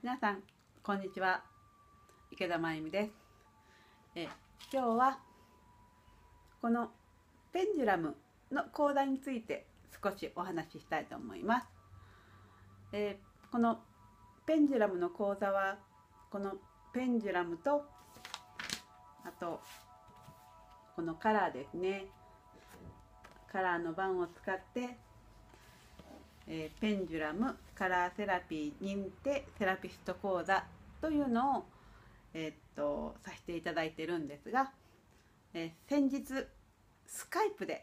皆さんこんにちは、池田真由美です。今日はこのペンジュラムの講座について少しお話ししたいと思います。このペンジュラムの講座はこのペンジュラムとあとこのカラーですね、カラーの盤を使ってペンジュラムカラーセラピー認定セラピスト講座というのを、させていただいているんですが、先日スカイプで、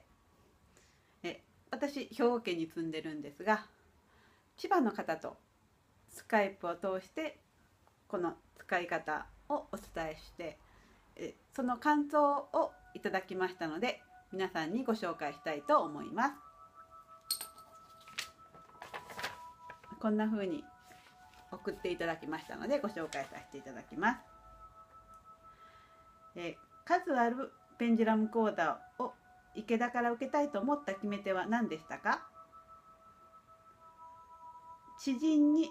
私兵庫県に住んでるんですが、千葉の方とスカイプを通してこの使い方をお伝えして、その感想をいただきましたので皆さんにご紹介したいと思います。こんな風に送っていただきましたのでご紹介させていただきます。数あるペンジュラム講座を池田から受けたいと思った決め手は何でしたか？知人に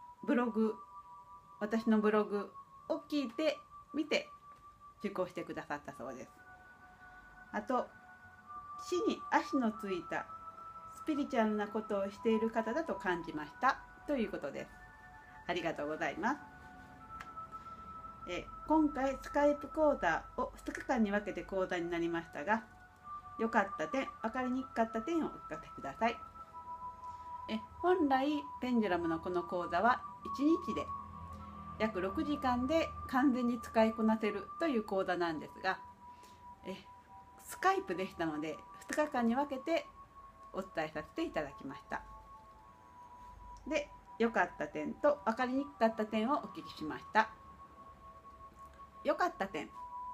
私のブログを聞いてみて受講してくださったそうです。あと、地に足のついたスピリチュアルなことをしている方だと感じましたということです。ありがとうございます。今回スカイプ講座を2日間に分けて講座になりましたが、良かった点、分かりにくかった点をお聞かせください。本来ペンジュラムのこの講座は1日で約6時間で完全に使いこなせるという講座なんですが、スカイプでしたので2日間に分けてお伝えさせていただきました。で、良かった点と分かりにくかった点をお聞きしました。良かった点、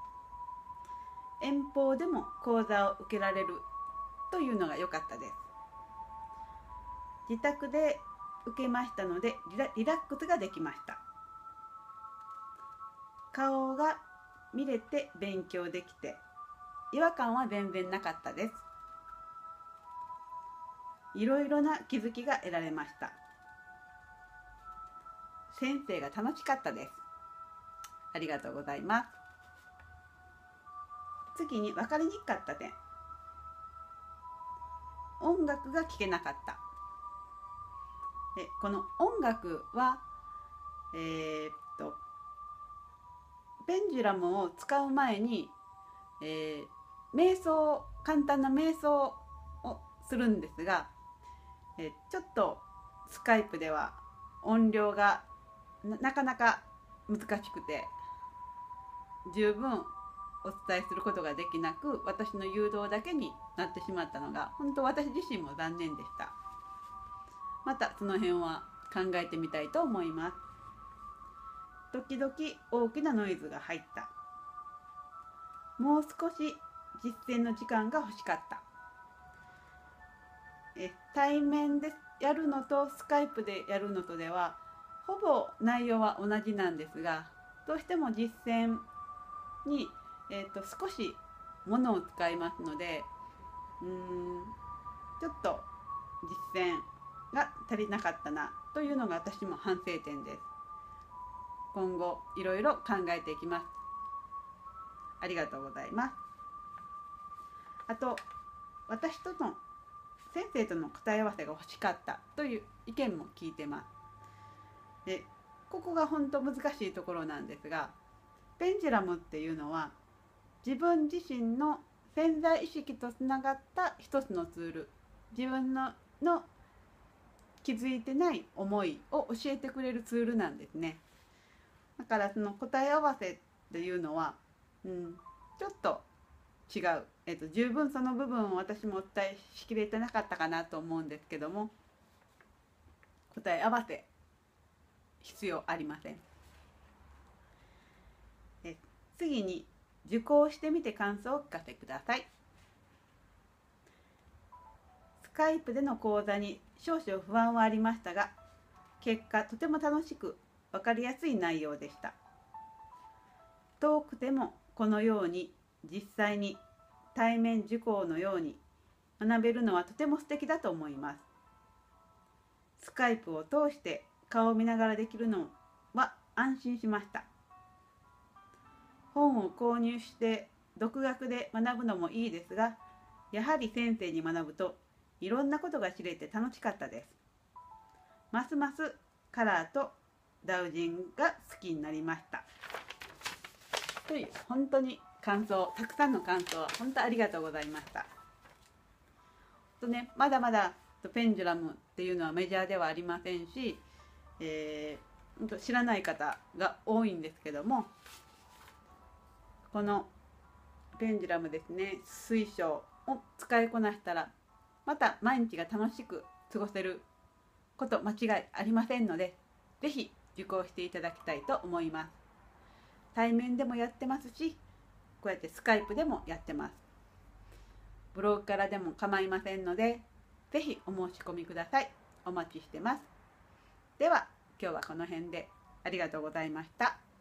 遠方でも講座を受けられるというのが良かったです。自宅で受けましたのでリラックスができました。顔が見れて勉強できて違和感は全然なかったです。いろいろな気づきが得られました。先生が楽しかったです。ありがとうございます。次に分かりにくかった点、音楽が聴けなかった。この音楽はペンジュラムを使う前に、簡単な瞑想をするんですが、ちょっとスカイプでは音量がなかなか難しくて十分お伝えすることができなく、私の誘導だけになってしまったのが本当私自身も残念でした。またその辺は考えてみたいと思います。時々大きなノイズが入った。もう少し実践の時間が欲しかった。対面でやるのとスカイプでやるのとではほぼ内容は同じなんですが、どうしても実践に、少しものを使いますので、ちょっと実践が足りなかったなというのが私も反省点です。今後いろいろ考えていきます。ありがとうございます。あと、私との先生との答え合わせが欲しかったという意見も聞いてます。で、ここが本当難しいところなんですが、ペンジュラムっていうのは自分自身の潜在意識とつながった一つのツール、自分の気づいてない思いを教えてくれるツールなんですね。だからその答え合わせっていうのは、ちょっと違う、十分その部分を私もお伝えしきれてなかったかなと思うんですけども、答え合わせ必要ありません。次に受講してみて感想をお聞かせください。スカイプでの講座に少々不安はありましたが、結果とても楽しく分かりやすい内容でした。遠くてもこのように実際に対面受講のように学べるのはとても素敵だと思います。スカイプを通して顔を見ながらできるのは安心しました。本を購入して独学で学ぶのもいいですが、やはり先生に学ぶといろんなことが知れて楽しかったです。ますますカラーとダウジンが好きになりましたという、本当に感想、たくさんの感想本当ありがとうございました。とね、まだまだペンジュラムっていうのはメジャーではありませんし、知らない方が多いんですけども、このペンジュラムですね、水晶を使いこなしたらまた毎日が楽しく過ごせること間違いありませんので、ぜひ受講していただきたいと思います。対面でもやってますし、こうやってスカイプでもやってます。ブログからでも構いませんので、ぜひお申し込みください。お待ちしてます。では今日はこの辺でありがとうございました。